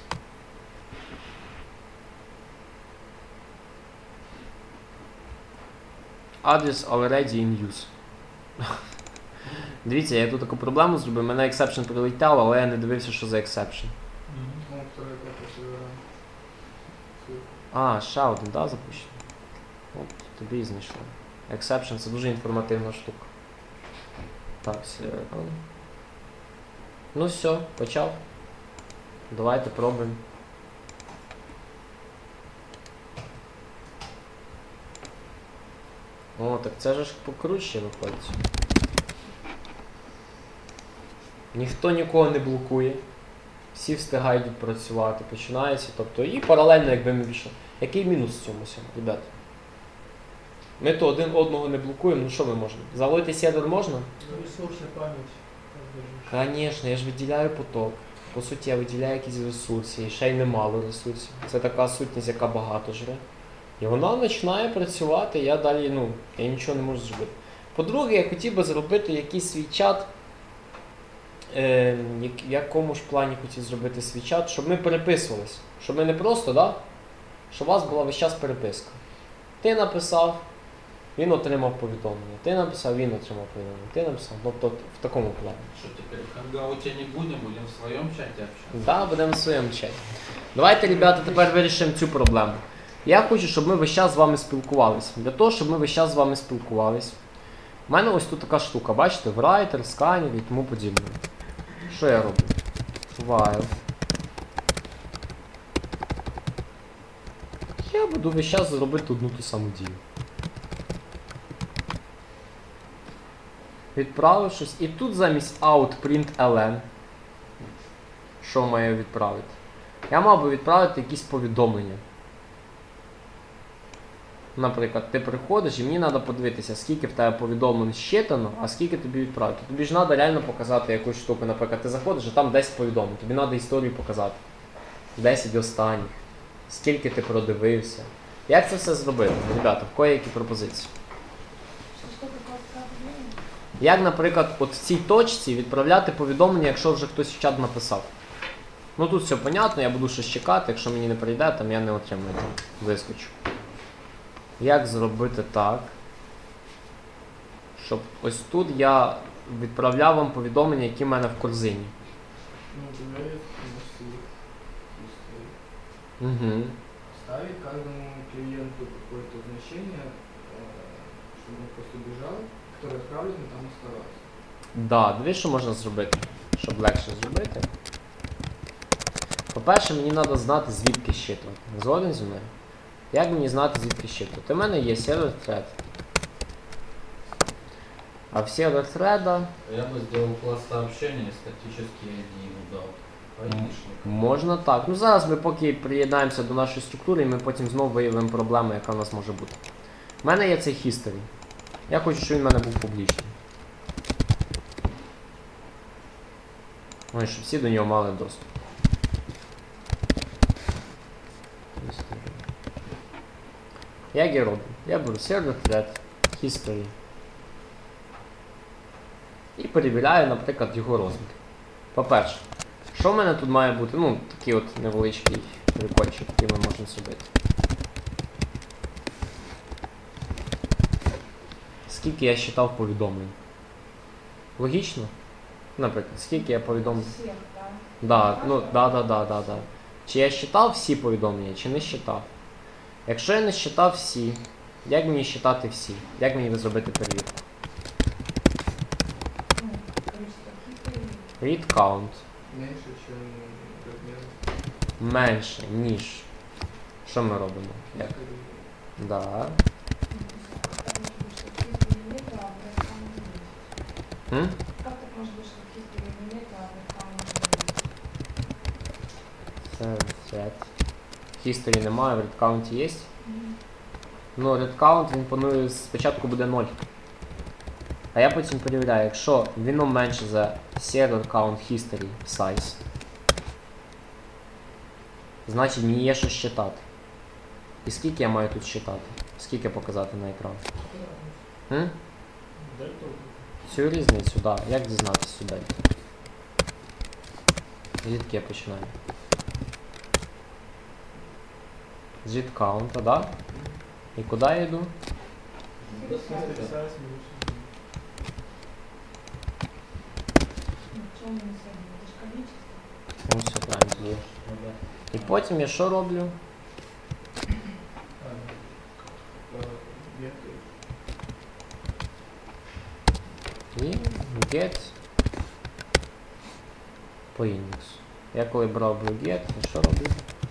Address already in use. Дивіться, я тут таку проблему зробив, мене exception прилетяло, але я не дивився, що за exception. Ну, второй этап сервера. А, ще один, да, запущений? От, тобі і знайшло. Exception це дуже інформативна штука. Так, сервер. Ну все, почав. Давайте пробуємо. О, так це ж покруче виходить. Ніхто нікого не блокує. Всі встигають відпрацювати, починається, тобто і паралельно, якби ми пішли. Який мінус в цьому всьому, ребята? Ми то один одного не блокуємо, ну що ми можемо? Залити сервер можна? Ресурсная память. Звісно, я ж виділяю поток. По суті, я виділяю якісь ресурси, і ще й немало ресурсів. Це така сутність, яка багато жре. І вона починає працювати, я далі, ну, я нічого не можу зробити. По-друге, я хотів би зробити якийсь свій чат, е, в якому ж плані хотів зробити свій чат, щоб ми переписувалися. Щоб ми не просто, да? Щоб у вас була весь час переписка. Ти написав, він отримав повідомлення. Ти написав, він отримав повідомлення. Ти написав, тобто в такому плані. Что теперь в хангауте не будем, будем в своем чате общаться? Да, будемо в своєму чаті. Давайте, ребята, тепер вирішимо цю проблему. Я хочу, щоб ми весь час з вами спілкувалися. Для того, щоб ми весь час з вами спілкувалися, у мене ось тут така штука, бачите, writer, сканер і тому подібне. Що я роблю? While. Я буду весь час зробити одну ту саму дію. Відправив щось. І тут замість out.println, що маю відправити? Я мав би відправити якісь повідомлення. Наприклад, ти приходиш і мені треба подивитися, скільки в тебе повідомлень щитано, а скільки тобі відправити. Тобі ж треба реально показати якусь штуку. Наприклад, ти заходиш, а там десять повідомлень. Тобі треба історію показати. десять останніх. Скільки ти продивився. Як це все зробити? Ребята, в кої які пропозиції? Что такое отправление? Як, наприклад, от в цій точці відправляти повідомлення, якщо вже хтось в чат написав. Ну тут все понятно, я буду щось чекати, якщо мені не прийде, там я не отримаю, там вискочу. Як зробити так, щоб ось тут я відправляв вам повідомлення, які в мене в корзині. Ну, у тебя есть массив. Угу. ставить каждому клиенту какое-то значение, э, чтобы он просто бежал, которое отправлено, там оставаться. Да, дивись, що можна зробити, щоб легше зробити. По-перше, мені треба знати, звідки щитувати. Згоден зі мною? Як мені знати, звідки щитувати? У мене є сервер thread. А в сервер thread Я бы сделал класс сообщения и статический ай ди ему дал. Айдишник. можна так. Ну зараз ми поки приєднаємося до нашої структури і ми потім знову виявимо проблему, яка в нас може бути. У мене є цей history. Я хочу, щоб він в мене був публічний. Ой, щоб всі до нього мали доступ. Як я роблю? Я беру server thread, history. І перевіряю, наприклад, його розмір. По-перше, що в мене тут має бути? Ну, такий от невеличкий прикольчик, який ми можемо зробити. Скільки я считав повідомлень? Логічно? Наприклад, скільки я повідомлень? Всех, да? Да, ну, да, да, да, да, да. Чи я считав всі повідомлення, чи не считав? Якщо я не считав всі, як мені считати всі? Як мені зробити перевірку? Ну, количество хитрых. Read count Меньше, чем размер. менше, ніж. Що ми робимо? Як? Да. Как так может быть, что хитрые нет, а в аккаунте есть? М? Как так может быть, что хитрые нет, а в аккаунте есть? Це thread. History немає, в read count є. Мгм. Ну, read count він планує спочатку буде ноль. А я потім перевіряю, якщо він менше за server count history size, значить мені є що считати. І скільки я маю тут считати? Скільки показати на екран? М? Дельта. Цю різницю, так. Да. Як дізнатися цю дельту? Звідки я починаю? З read count, так? Да? І куди я йду? До Сайз сервера. минус. Ну, что он не садит? Это же количество. Ну, все правильно є. Ну да. І потім я що роблю? І get по індексу. Я коли брав був get, я що роблю?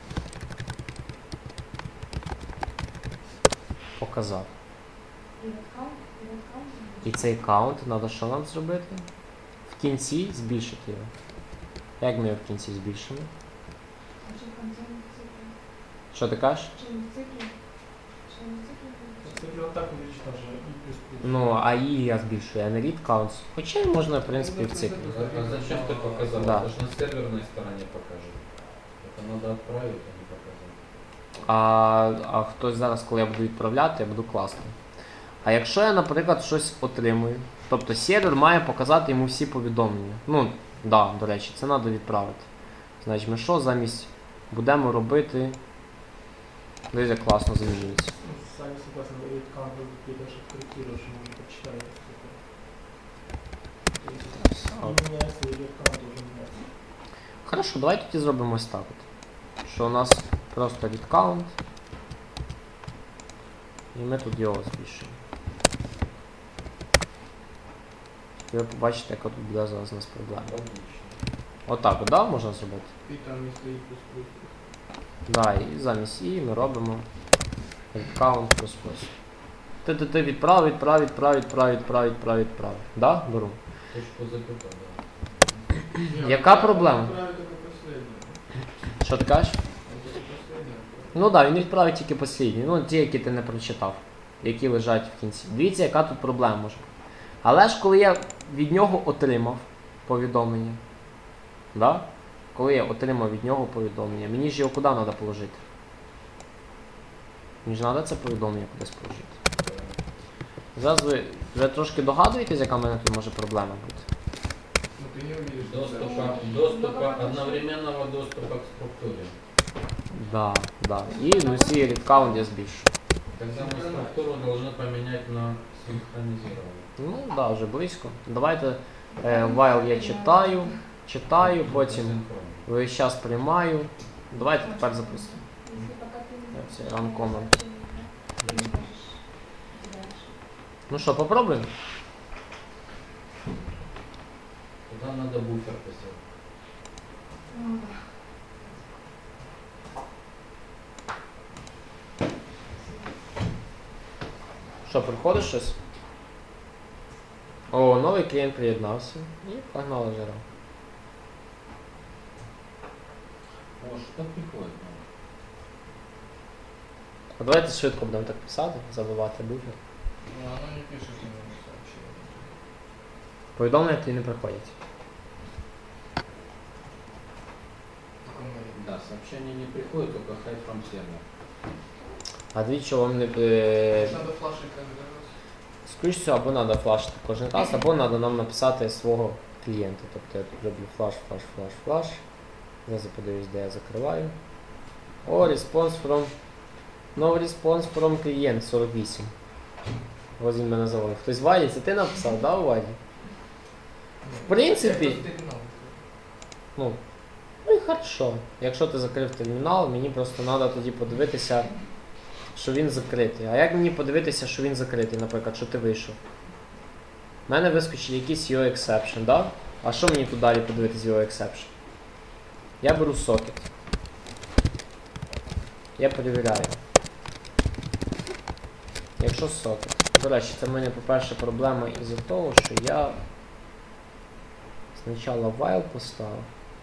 Показав. И аккаунт, и аккаунт. І цей каунт треба що нам зробити? В кінці збільшити його. Як ми його в кінці збільшимо? А что в конце не цикл? Що ти кажеш? Что не цикл? Что не цикл? Кстати, вот так увеличено же и плюс плюс. Ну, а і я збільшую, а не read count. Хоча й можна, в принципі, в циклі. А зачем ты показал? Да. Это же на серверной стороне покажет. Это надо отправить, а не показать. А, а хтось зараз, коли я буду відправляти, я буду класти. А якщо я, наприклад, щось отримую, тобто сервер має показати йому всі повідомлення. Ну, да, до речі, це треба відправити. Значить, ми що замість будемо робити. Дивіться, як класно замінюється. Ну, сами согласны, говорит, камеру ты даже корректируешь, можно почитать. А. Не меняется, идет камера тоже меняется. Хорошо, давай тоді зробимо ось так от. Що у нас просто read count. І ми тут його збільшуємо. І ви побачите, яка тут буде зараз у нас проблема. Логично. Отак, от, да, можна зробити? И там не стоит плюс плюс. Да, і замість і ми робимо read count плюс плюс. Ти, ти, ти відправ, відправ, відправ, відправ, відправ, відправ, відправ. Да? Беру. Точку запятая, да. Не, Яка он проблема? отправит только последнее. Що ти кажеш? Он только последнее отправит. Ну так, да, він відправить тільки послідні. Ну, ті, які ти не прочитав, які лежать в кінці. Дивіться, яка тут проблема може бути. Але ж коли я від нього отримав повідомлення, да? Коли я отримав від нього повідомлення, мені ж його куди треба положити? Мені ж треба це повідомлення кудись положити. Зараз ви вже трошки догадуєтесь, яка в мене тут може проблема бути? Ну ты не увидишь. что Доступа, дальше. доступа, одновременного доступа к структуре. Да, да. І ну, всі read count я збільшу. Тогда мы структуру должны поменять на синхронизированную. Ну так, да, вже близько. Давайте е, while я читаю, читаю, потім Синхронно. весь час приймаю. Давайте тепер запустимо. Если пока ты не Це uncommon. Ты не можешь дальше. Ну що, попробуємо? Туда надо буфер писать. Ну да. Що, приходиш щось? О, новий клієнт приєднався. І погнали жара. О, что приходит? А давайте швидко будемо так писати, забивати буфер. Ну, оно не пишет ему сообщение. Повідомлення тобі не приходять. В каком варианте? Да, сообщение не приходит, только hi from server. А двічі вам не... Е... Надо флашить каждый раз. Скоріше всього, або треба флашити кожен раз, або треба нам написати свого клієнта. Тобто я тут роблю флаш, флаш, флаш, флаш. Зараз я подивлюсь, де я закриваю. О, response from... No response from клієнт сорок вісім. Ось він мене заводив. Хтось Ваді, це ти написав, да, у Ваді? В принципі- Я просто терминал открыл. Ну, ну і хорошо. Якщо ти закрив термінал, мені просто треба тоді подивитися, що він закритий. А як мені подивитися, що він закритий, наприклад, що ти вийшов? У мене вискочить якийсь його exception, да? А що мені тут далі подивитися його exception? Я беру сокет. Я перевіряю. Якщо сокет. До речі, це в мене, по-перше, проблема із-за того, що я спочатку while поставив.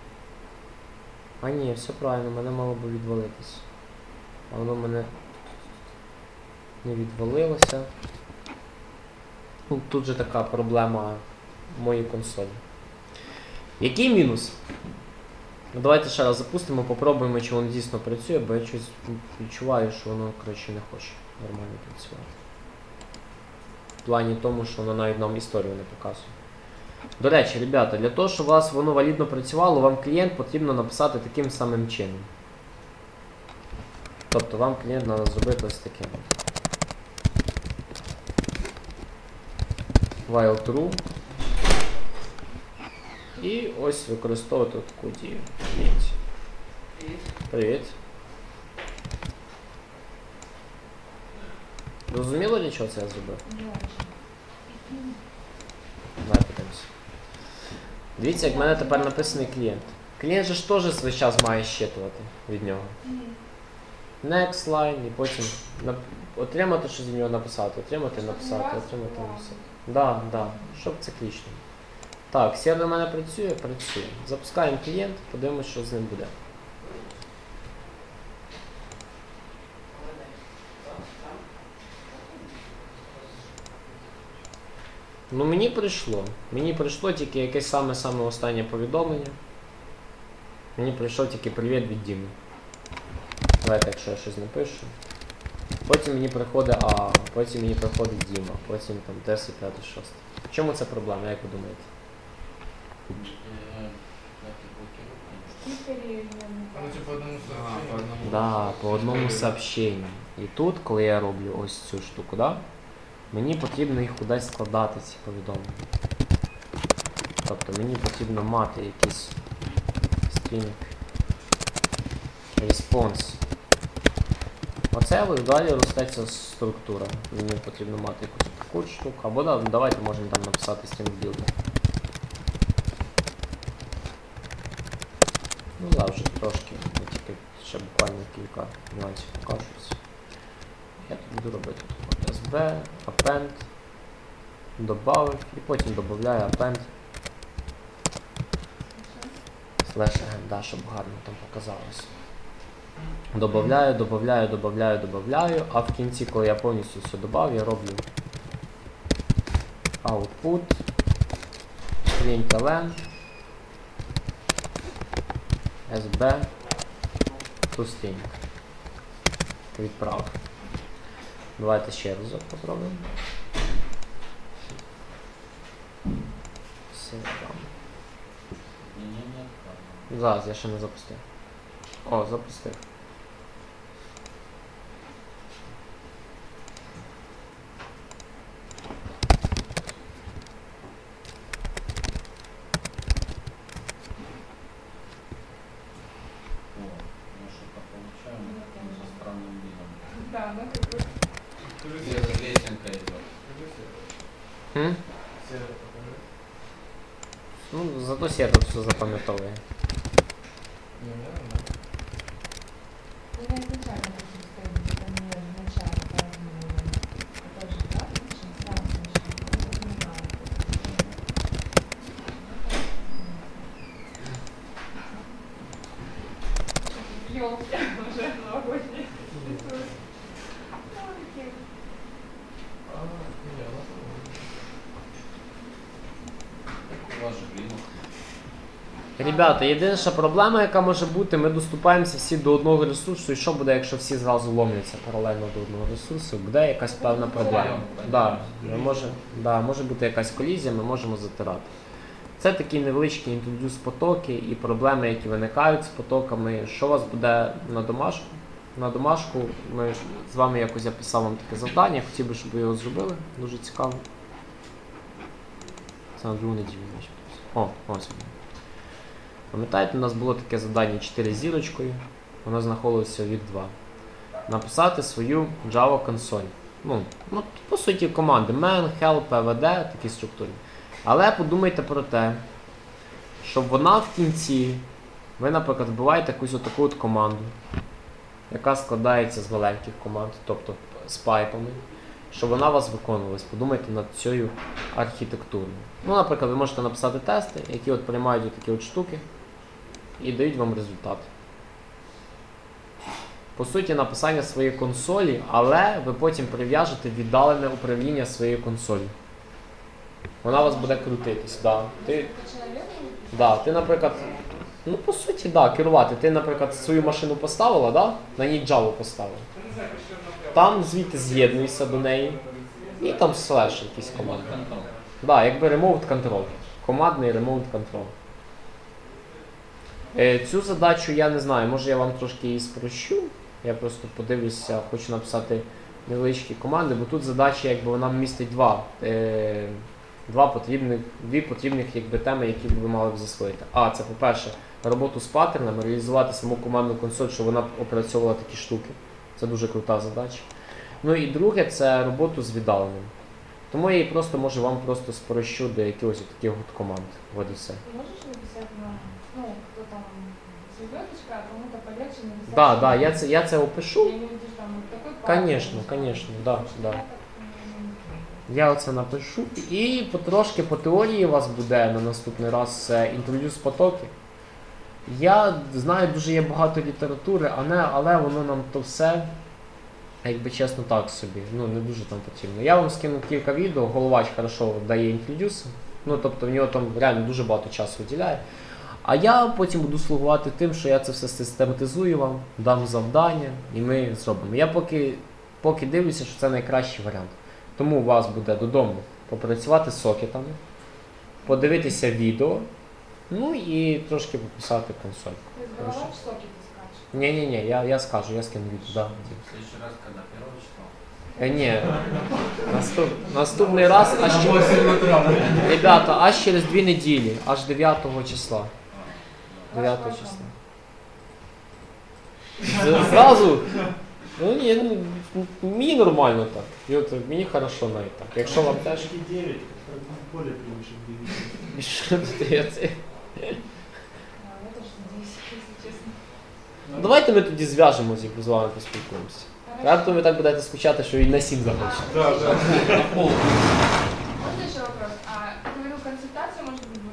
А ні, все правильно, мене мало би відвалитись. А воно мене не відвалилося. Ну, тут же така проблема в моїй консолі. Який мінус? Ну, давайте ще раз запустимо, попробуємо, чи воно дійсно працює, бо я щось відчуваю, що воно, коротше, не хоче нормально працювати. В плані тому, що воно навіть нам історію не показує. До речі, ребята, для того, щоб у вас воно валідно працювало, вам клієнт потрібно написати таким самим чином. Тобто вам клієнт треба зробити ось таким. While true. І ось використовувати таку дію. Привіт. Привіт. Розуміло, для чого це я зробив? Не очень. Давай подивимося. Дивіться, як в мене тепер написаний клієнт. Клієнт же ж теж весь час має щитувати від нього. Next line, і потім нап... отримати, що з нього написати, отримати, Щоб написати, не раз отримати, було. написати. Да, да, щоб циклічно. Так, сервер у мене працює, працює. Запускаємо клієнт, подивимося, що з ним буде. Ну мені прийшло. Мені прийшло тільки якесь саме-саме останнє повідомлення. Мені прийшов тільки привіт від Діми. Давайте, якщо я щось напишу. Потім мені приходить А, потім мені приходить Діма, потім там десять, п'ять, шість. В чому це проблема, як ви думаєте? Э, как и блокировка. Стикеры Оно типа по одному А, сообщению. по одному. Да, по одному сообщенню. І тут, коли я роблю ось цю штуку, да, мені потрібно їх кудись складати, ці повідомлення. Тобто мені потрібно мати якийсь string response. Оце ось далі росте ця структура. Мені потрібно мати якусь таку штуку. Або да, давайте можемо там написати string builder. Ну да, вже трошки, не тільки ще буквально кілька нюансів покажуться. Я тут буду робити от sb, append, добавив і потім додаю append slash agent, да, щоб гарно там показалось. Добавляю, добавляю, добавляю, добавляю, а в кінці, коли я повністю все додав, я роблю output, println, sb, toString. Відправ. Давайте ще разок попробуємо. Все там. Изменения отказано. Зараз я ще не запустив. О, запустив. О, я что-то получаю Ну, там со странным видом. Да, ну как бы. Без лесенка идет. Хм? Сервер покажи. Ну, зато Сєта все запам'ятовує. Не, не, не. У меня изначально очень стоит, это не в начале, поэтому это тоже, да, отлично, сразу начну. Я понимаю. Ёлки уже новогодние. Ну, такие. А, не, у нас У вас же клинок. Ребята, єдина ще проблема, яка може бути, ми доступаємося всі до одного ресурсу, і що буде, якщо всі зразу ломляться паралельно до одного ресурсу, буде якась певна проблема. Да, ми може, да, може бути якась колізія, ми можемо затирати. Це такі невеличкі інтродюс потоки і проблеми, які виникають з потоками. Що у вас буде на домашку? На домашку ми з вами якось я писав вам таке завдання, хотів би, щоб ви його зробили, дуже цікаво. Це на другу неділю. значить. О, ось воно. Пам'ятаєте, у нас було таке завдання чотири зірочкою, воно знаходилося від два. Написати свою Java консоль. Ну, ну, по суті, команди man, help, pvd, такі структури. Але подумайте про те, щоб вона в кінці, ви, наприклад, вбиваєте якусь отаку от команду, яка складається з маленьких команд, тобто з пайпами, щоб вона у вас виконувалась. Подумайте над цією архітектурою. Ну, наприклад, ви можете написати тести, які от приймають такі от штуки і дають вам результат. По суті, написання своєї консолі, але ви потім прив'яжете віддалене управління своєю консолі. Вона у вас буде крутитись. Да. Ти, да, ти, наприклад, ну по суті, да, керувати. Ти, наприклад, свою машину поставила, да? На ній Java поставила. Там звідти з'єднуєшся до неї і там слеш якісь команди. Так, да, якби remote control. Командний remote control. Е, цю задачу я не знаю, може я вам трошки її спрощу. Я просто подивлюся, хочу написати невеличкі команди, бо тут задача, якби вона містить два, е, два потрібних, дві потрібних якби, теми, які ви мали б засвоїти. А, це по-перше, роботу з паттернами, реалізувати саму командну консоль, щоб вона опрацьовувала такі штуки. Це дуже крута задача. Ну і друге, це роботу з віддаленим. Тому я її просто можу вам просто спрощу до якихось таких от команд. Вот і все. Можешь написать на, ну, кто там, звездочка, а кому-то полегче написать? Да, что- да, я це, я це опишу. Я имею в виду, там, вот такой паттерн, Конечно, что- конечно, да, Потому что да. я так, м, Я оце напишу. І потрошки по теорії у вас буде на наступний раз це інтродюс потоки. Я знаю, дуже є багато літератури, але, але воно нам то все, якби чесно, так собі. Ну, не дуже там потрібно. Я вам скину кілька відео, головач хорошо дає інтродюс. Ну, тобто в нього там реально дуже багато часу виділяє. А я потім буду слугувати тим, що я це все систематизую вам, дам завдання і ми зробимо. Я поки, поки дивлюся, що це найкращий варіант. Тому у вас буде додому попрацювати з сокетами, подивитися відео, ну і трошки пописати консоль. То есть голова в соке ты скачешь. Ні-ні-ні, я, я скажу, я скину відео. Да. В следующий раз, когда первого числа. Е, ні, наступ, наступний раз, аж через, ребята, аж через дві неділі, аж дев'ятого числа. дев'ятого числа. З- Зразу? Ну ні, ну, мені нормально так. І от мені хорошо навіть так. Якщо вам теж. Все-таки девять, как бы в поле превыше двигателя. Що тут є це? А, я тоже надеюсь, если честно. Давайте ми тоді зв'яжемося і з вами поспілкуємося. Хорошо. Раптом ви так будете скучати, що і на сім захочете. Да, да. Можно еще вопрос? А, говорю, консультация может быть